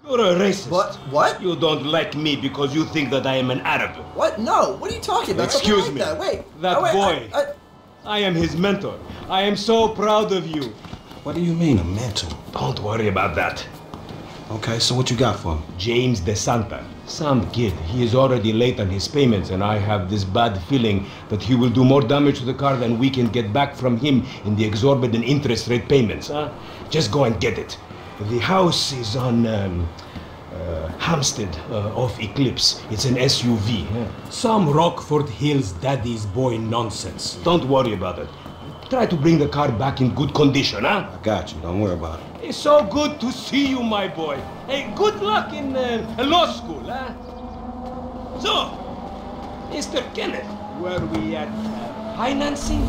You're a racist. What? You don't like me because you think that I am an Arab. What? No. What are you talking about? Excuse Something me. like that. Wait. That wait, boy. I am his mentor. I am so proud of you. What do you mean, a mentor? Don't worry about that. Okay, so what you got for him? James DeSanta. Sound kid. He is already late on his payments, and I have this bad feeling that he will do more damage to the car than we can get back from him in the exorbitant interest rate payments, huh? Just go and get it. The house is on Hampstead off Eclipse. It's an SUV. Some Rockford Hills daddy's boy nonsense. Don't worry about it. Try to bring the car back in good condition, huh? I got you. Don't worry about it. It's so good to see you, my boy. Hey, good luck in law school, huh? So, Mr. Kenneth, were we at financing?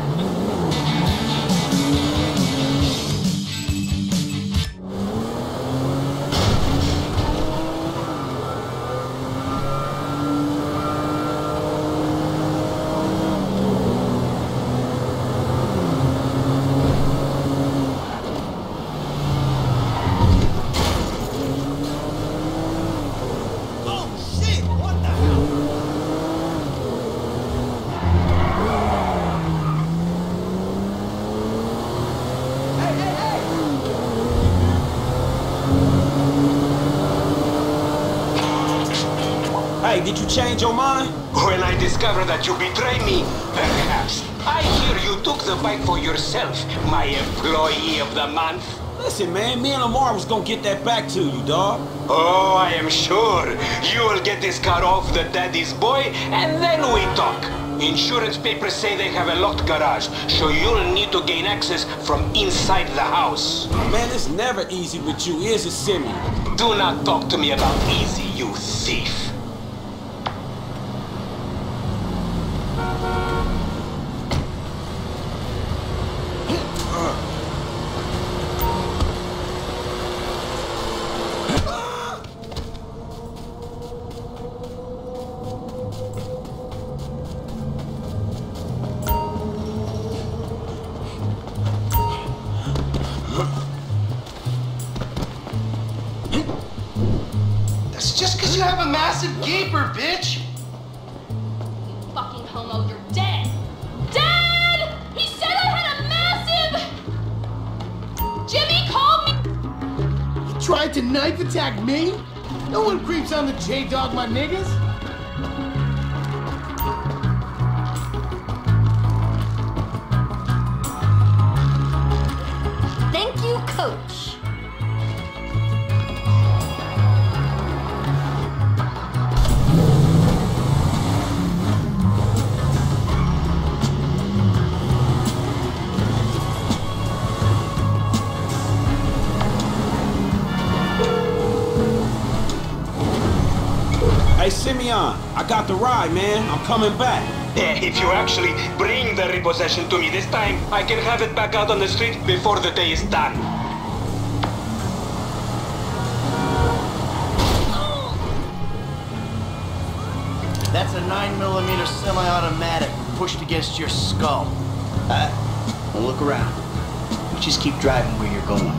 Hey, did you change your mind? When I discover that you betray me, perhaps. I hear you took the bike for yourself, my employee of the month. Listen, man, me and Lamar was gonna get that back to you, dawg. Oh, I am sure. You will get this car off the daddy's boy, and then we talk. Insurance papers say they have a locked garage, so you'll need to gain access from inside the house. Man, it's never easy with you, is it, Simeon? Do not talk to me about easy, you thief. That's just because you have a massive gaper, bitch! You fucking homo, you're dead! Dad! He said I had a massive... Jimmy called me... You tried to knife attack me? No one creeps on the J-Dog, my niggas! Thank you, Coach. Hey, Simeon, I got the ride, man. I'm coming back. If you actually bring the repossession to me this time, I can have it back out on the street before the day is done. That's a 9mm semi-automatic pushed against your skull. Don't look around. You just keep driving where you're going.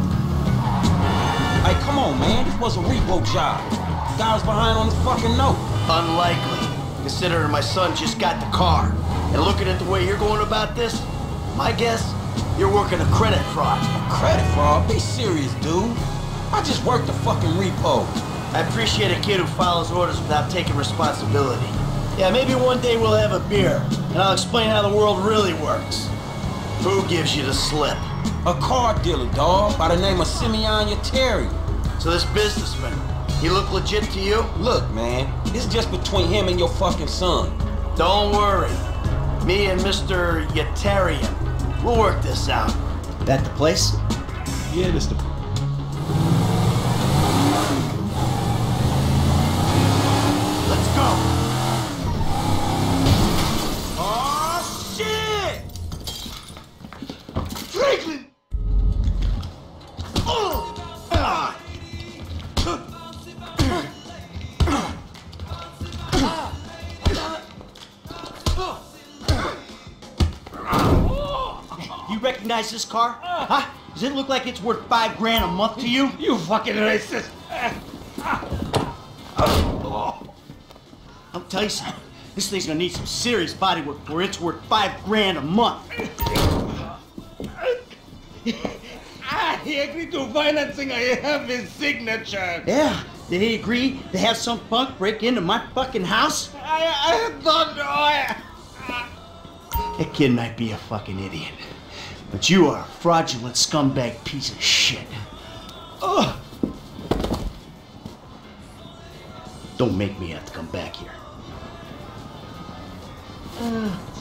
Hey, come on, man. This was a repo job. Guy was behind on the fucking note. Unlikely, considering my son just got the car. And looking at the way you're going about this, my guess, you're working a credit fraud. Credit fraud? Be serious, dude. I just worked the fucking repo. I appreciate a kid who follows orders without taking responsibility. Yeah, maybe one day we'll have a beer, and I'll explain how the world really works. Who gives you the slip? A car dealer, dawg, by the name of Simeon Yetarian. So this businessman, he look legit to you? Look, man, it's just between him and your fucking son. Don't worry. Me and Mr. Yetarian, we'll work this out. That the place? Yeah, Mr. Let's go. Oh, shit! Franklin! You recognize this car? Huh? Does it look like it's worth $5 grand a month to you? You fucking racist! I'll tell you something. This thing's gonna need some serious body work for it's worth $5 grand a month. He agreed to financing. I have his signature. Yeah, did he agree to have some punk break into my fucking house? I don't know. That kid might be a fucking idiot, but you are a fraudulent scumbag piece of shit. Ugh. Don't make me have to come back here.